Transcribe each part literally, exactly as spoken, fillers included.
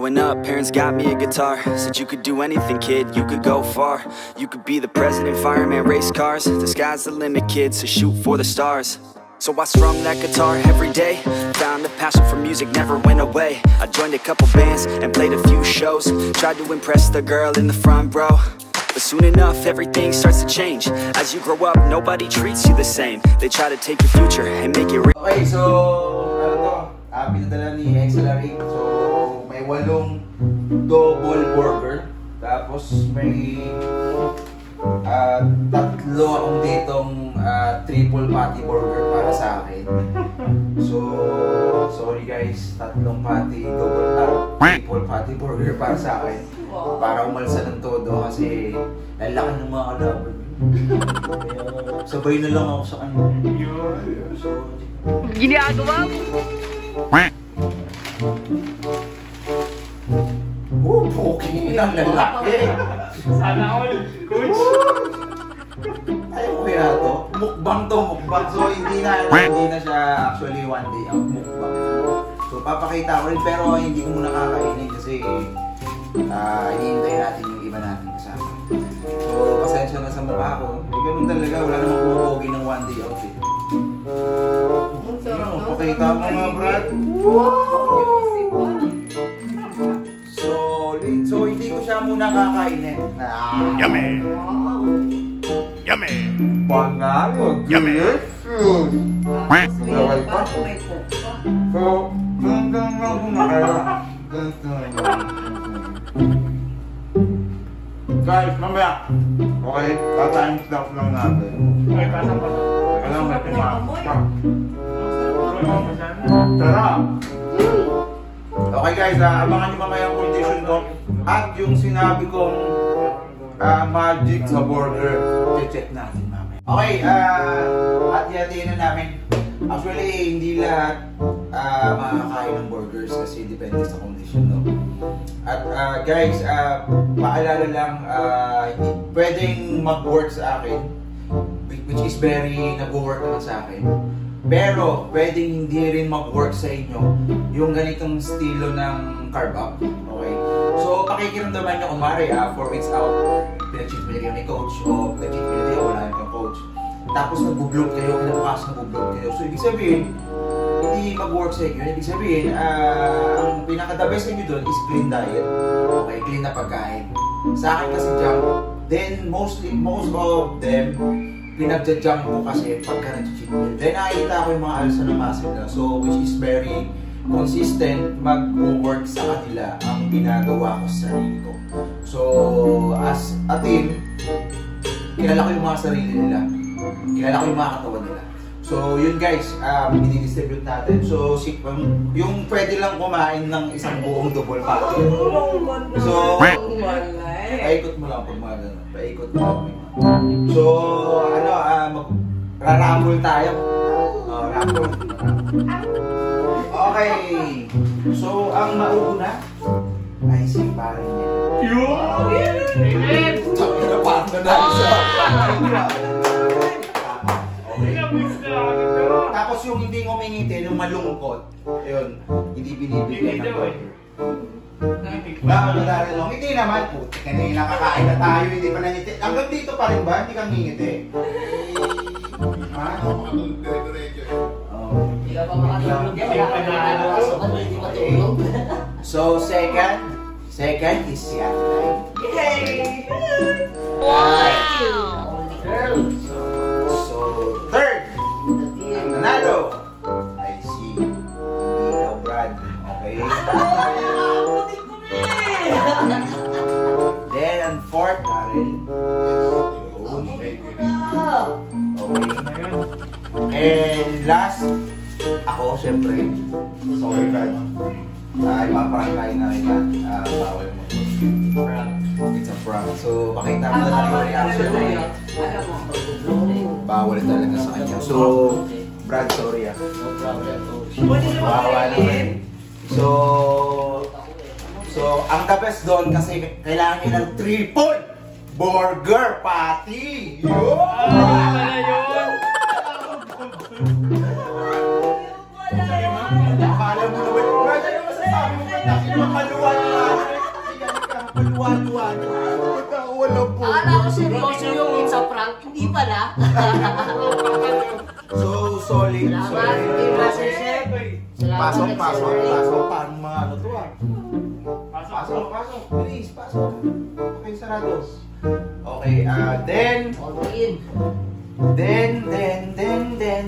Growing up, parents got me a guitar. Said you could do anything, kid, you could go far. You could be the president, fireman, race cars. The sky's the limit, kid, so shoot for the stars. So I strummed that guitar every day. Found a passion for music, never went away. I joined a couple bands and played a few shows. Tried to impress the girl in the front row, but soon enough everything starts to change. As you grow up, nobody treats you the same. They try to take your future and make it real. Okay, so ano to? Ah, pinadala ni Excelary. So may walong double burger. Tapos may uh, tatlo akong ditong uh, triple patty burger para sa akin. So sorry guys, tatlong patty, double uh, triple patty burger para sa akin. Para umalsa ng todo kasi lalaki ng mga kalaban. Sabay na lang ako sa kanya. So, ginagawa mo? oh, poking ng lalaki. Sana all, coach. Ayaw ko kaya to. Mukbang to, mukbang. So, hindi na, hindi na siya actually one day ang mukbang. So, papakita ko rin pero hindi ko muna kakainin kasi uh, hinihintay natin yung iba natin kasama. So, pasensya na sa mukha ko. May ganun talaga, wala namang kumopogi ng one day outfit. Ano, pakita mo nga, Brad. Solid. So, hindi ko siya muna kakainin. Ah. Yummy! Yummy! Panalo! Yummy! Okay pa? So, hanggang na kumakain. Guys, mamaya. Okay, tatime stop lang natin. Okay, pasang pa. Alam mo, pumasok. Tara! Okay guys, uh, abangan nyo mamaya ang condition ko at yung sinabi kong uh, magic sa burger. Check natin mamaya. Okay, uh, at yatiin na namin. Actually, hindi lahat uh, makakain ng burgers kasi depende sa condition, no? At uh, guys, uh, paalala lang, uh, pwedeng mag-work sa akin, which is very nag-work naman sa akin. Pero pwedeng hindi rin mag-work sa inyo yung ganitong estilo ng carb up. Okay? So, pakikiramdaman nyo kumari, ah, four weeks out, pinag-cheat meal kayo ni coach, o pinag-cheat meal kayo, wala yung coach. Tapos nag-bloat kayo, kinabukas nag-bloat kayo. So, ibig sabihin, hindi mag-work sa inyo. Ibig sabihin, uh, ang pinaka-the best sa inyo doon is clean diet. Okay, clean na pagkain. Sa akin kasi junk, then mostly, most of them, pinagja-junk ko kasi pagka nag-cheat meal. Then nakikita ko yung mga alsa na muscle na. So, which is very consistent mag-work sa kanila ang ginagawa ko sa sarili ko. So, as a team, kilala ko yung mga sarili nila. Kilala ko yung mga katawan nila. So, yun guys, um, i-distribute natin. So, yung, yung pwede lang kumain ng isang buong double patty. So, paikot mo lang pag mga gano'n. Paikot mo lang. So, ano, uh, mag-ramble tayo. Oh, ramble. Okay. So, ang mauna ay si parin niya. Yun! Sabi na parang nanay siya. Tapos yung hindi ngumingiti, yung malungkot, yun, hindi binibigay ng burger. Bakit na dahil lang? Ngiti naman po. Kanina nakakain na tayo, hindi pa nangiti. Hanggang dito pa rin ba? Hindi kang ngingiti? Ha? So, second, second is si Ate Lai. Yay! Wow! So, third, ang nanalo ay si Ikaw Brad. Okay? Then, ang fourth na rin. Okay. And last, ako, syempre. Sorry, Brad. Ay, maparangkain na rin yan. Uh, bawal mo. It's a prank. So, pakita mo na lang yung reaction mo. Bawal talaga sa kanya. So, Brad, sorry ah. Bawal naman. So, So, ang the best doon kasi kailangan nyo ng triple burger patty! Yun! Wala yun! Akala mo naman, Brad, ano masasabi mo? Bakit makaluwa na ko seryoso yung sa prank, hindi pala. So, solid. Salamat, Team Master Chef. Pasok, Salamat, pasok, Chef. pasok. Paano mga ano to ah? Pasok, pasok. Please, pasok. Okay, sarado. Okay, ah, then, All in. then, then, then, then,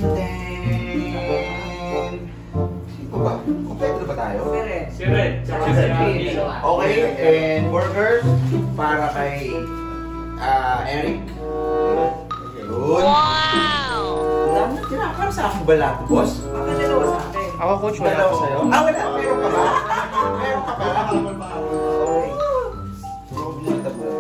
then. Sino ba? Kompleto na ba tayo? Si Red. Tsaka si Randy. Okay, and burgers para kay ah, Eric. Yun. Wow! Tinakam sa akin ba lahat, boss? Baka dalawa sa akin. Ako, coach, wala Dalawa ako. sa'yo? Ah, wala. Meron ka ba? Meron ka ba? Okay. Problem na ba?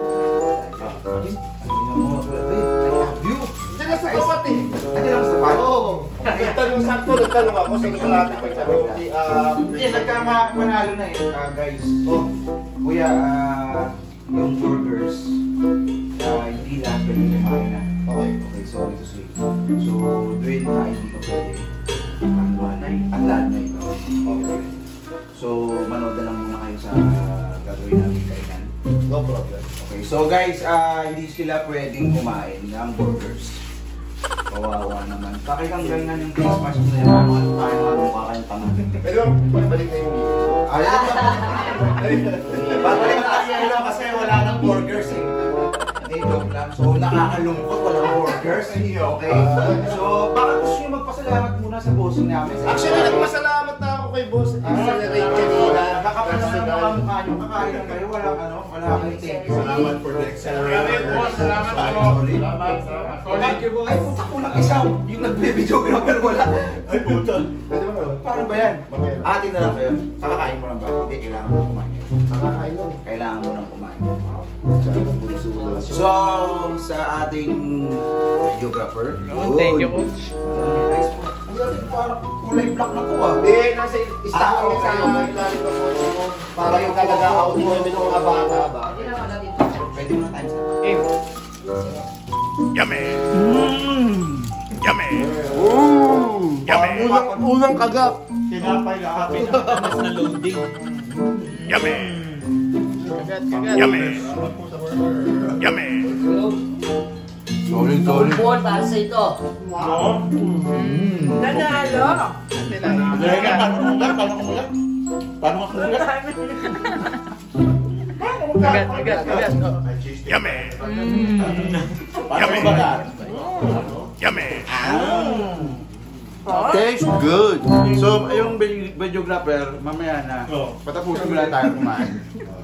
Ano mo, babe? I love you. Hindi na sa bawat eh. Ano lang sa bago? Oo. Nagtanong sakto, nagtanong ako sa ito natin pagsabi ko. Hindi, nagkama-manalo na eh, ah, guys. Oh, kuya, ah, yung burgers, ah, hindi lahat pwede kumain na. Okay, okay, sorry to say. So, doon na hindi ka pwede. Ang lanay, ang lanay. Okay. So, manood na lang muna kayo sa gagawin namin kainan. No problem. Okay, so guys, ah, hindi sila pwedeng kumain ng burgers. Kawawa naman. Pakitanggal na yung face mask na yan. Ano tayo ang mukha kayong tanga. Pero, pagbalik na yung video. Ay, babalik na kasi ano kasi wala nang burgers eh. Hindi, joke lang. So, nakakalungkot, walang burgers. Okay? So, baka gusto nyo magpasalamat muna sa bossing namin. Actually, nagpasalamat na ako kay boss. Accelerate kanina. Kakapal naman ang mga mukha nyo. Kakain lang kayo. Walang ano, wala kayong thank you. Salamat for the accelerator. Salamat, Solid. Salamat, salamat. Thank you, boss. Ay, puta ko lang isa. Yung nagbe-videographer wala. Ay, puta. Pwede ba naman? Paano ba yan? Mamaya. Atin na lang kayo. Kakakain mo lang ba? Hindi, kailangan mo kumain. Nakakain lang. Kailangan mo nang kumain. Tsaka ng puso. So, sa ating videographer. Thank you, coach. Nice po. Ang galing, parang kulay black na to ah. Hindi, nasa stock Ah, kami sa okay. ilalim ng kotse ko. Para yung talaga out mo namin ng mga bata ba? Hindi na pala dito. Pwede mo na time sa. Eh, Yummy. Yummy. Yummy. Unang, unang kagap. Tinapay lahat. Pinapamas na loading. Yummy. Yummy. Yummy. Solid, solid. Buwan para sa ito. Nanalo. Paano kumulat? Paano kumulat? Paano kumulat? agad, agad, agad. Yummy. Paano kumulat? Yummy. Tastes good. So, yung videographer, mamaya na. Patapusin ko lang tayo kumain.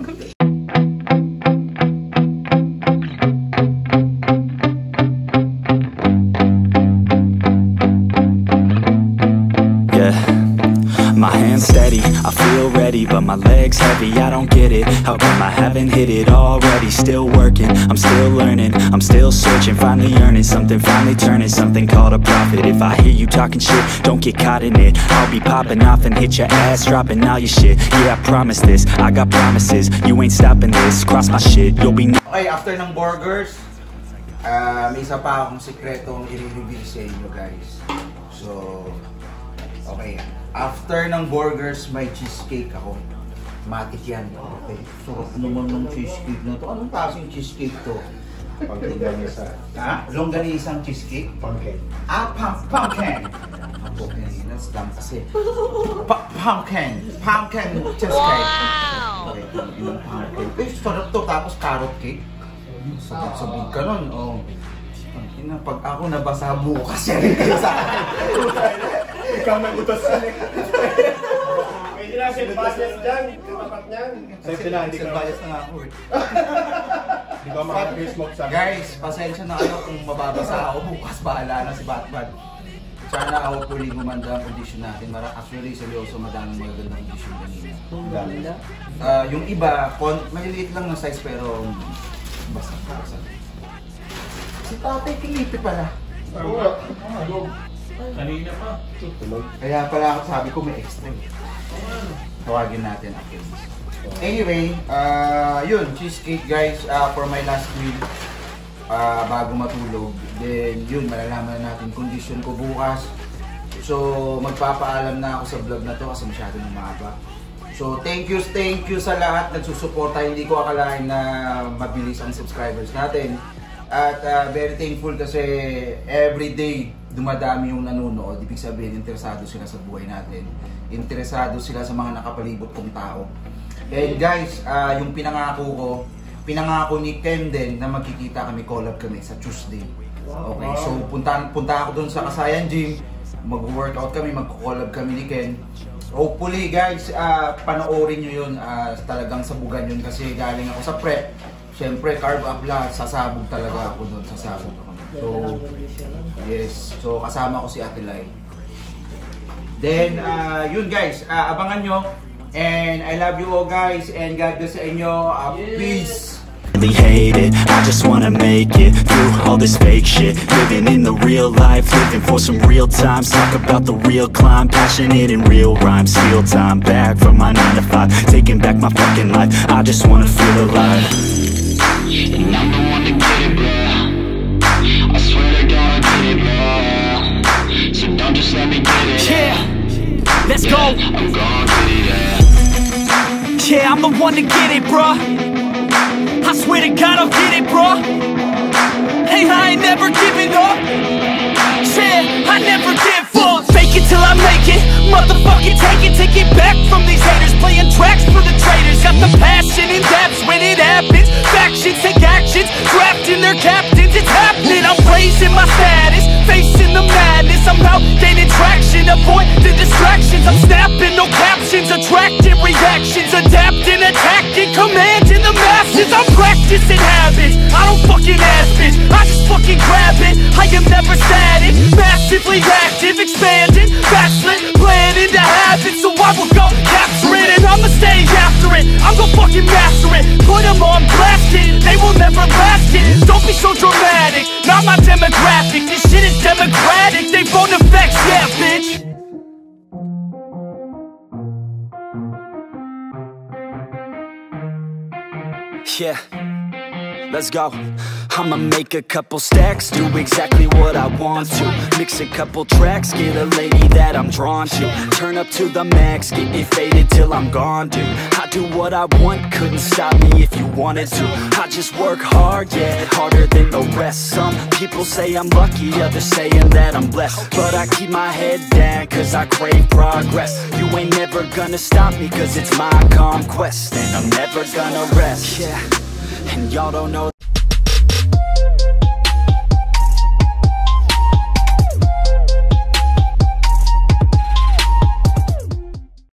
Yeah, my hands steady, I feel ready, but my legs heavy, I don't get it. How come I haven't hit it already? Still working, I'm still learning, I'm still searching, finally earning something, finally turning something called a profit. If I hear you talking shit, don't get caught in it. I'll be popping off and hit your ass, dropping all your shit. Yeah, I promise this, I got promises, you ain't stopping this. Cross my shit, you'll be Okay, after ng burgers, ah, may isa pa akong sikretong i-reveal sa inyo guys. So, okay. After ng burgers, may cheesecake ako. Matik yan. Okay. Sarap naman ng cheesecake na to. Anong klaseng cheesecake to? Pangkinganisa. Ha? Longganisang cheesecake? Pumpkin. Ah, pump, pumpkin! Pumpkin. That's dumb kasi. Pa- pumpkin. Pumpkin cheesecake. Wow! Okay, yung pumpkin. Eh, sarap to. Tapos carrot cake. Sabog-sabog ka nun. Oh. Ina, pag ako nabasa bukas yan kayo sa akin. Ikaw nag-utos sa Pwede na, send bias dyan. Tapat niyan. Safety na, hindi ka bias na nga ako eh. Di ba makaka-smoke sa Guys, pasensya na kayo kung mababasa ako bukas. Bahala na si Batman. Sana hopefully gumanda ang condition natin. Mara actually, seryoso, madaming magagandang condition kanina. Uh, yung iba, kon maliliit lang ng size pero basa-basa. Si Tatay Felipe pala. Kanina pa. Kaya pala ako sabi ko may extra. Tawagin natin akin. Anyway, uh, yun, cheesecake guys, uh, for my last meal. Uh, bago matulog. Then yun, malalaman na natin condition ko bukas. So, magpapaalam na ako sa vlog na to kasi masyado nang mahaba. So, thank you, thank you sa lahat nagsusuporta. Hindi ko akalain na mabilis ang subscribers natin. At uh, very thankful kasi everyday dumadami yung nanonood. Ibig sabihin, interesado sila sa buhay natin. Interesado sila sa mga nakapalibot kong tao. And guys, uh, yung pinangako ko, pinangako ni Ken din na magkikita kami, collab kami sa Tuesday. Okay, so punta, punta ako dun sa Kasayan Gym, mag-workout kami, mag-collab kami ni Ken. Hopefully guys, uh, panoorin nyo yun, uh, talagang sabugan yun kasi galing ako sa prep. Siyempre, carb up lahat, sasabog talaga ako doon, sasabog ako. So, yes, so kasama ko si Ate Lai. Then, uh, yun guys, uh, abangan nyo. And I love you all guys, and God bless sa inyo. Uh, peace! Really hate it, I just wanna make it through all this fake shit. Living in the real life, living for some real times. Talk about the real climb, passionate in real rhymes. Steal time back from my nine to five, taking back my fucking life. I just wanna feel alive. And I'm the one to get it, bro. I swear to God, I get it, bro. So don't just let me get it. Yeah, let's go. I'm gonna get it, yeah. Yeah, I'm the one to get it, bro. I swear to God, I'll get it, bro. Hey, I ain't never giving up. Yeah, I never give up. Fake it till I make it. Motherfucking take it, take it back from these haters. Playing tracks for the traitors. Got the passion in depths when it happens. Factions take actions, drafting their captains. It's happening. I'm raising my status, facing the madness. I'm out gaining traction, avoid the distractions. I'm snapping, no captions, attracting reactions, adapting, attacking, commanding the masses. I'm practicing habits, I don't fucking ask bitch, I just fucking grab it. I am never static, massively active, expanding, backslid, planning to have it. So I will go capture it, and I'ma stay after it. I'm gonna fucking master it, put them on blast it. They will never last it, don't be so dramatic. Not my demographic, this shit is democratic. They phone effects, yeah bitch. Yeah, let's go. I'ma make a couple stacks, do exactly what I want to. Mix a couple tracks, get a lady that I'm drawn to. Turn up to the max, get me faded till I'm gone, dude. I do what I want, couldn't stop me if you wanted to. I just work hard, yeah, harder than the rest. Some people say I'm lucky, others saying that I'm blessed. But I keep my head down, cause I crave progress. You ain't never gonna stop me, cause it's my conquest. And I'm never gonna rest, yeah. And y'all don't know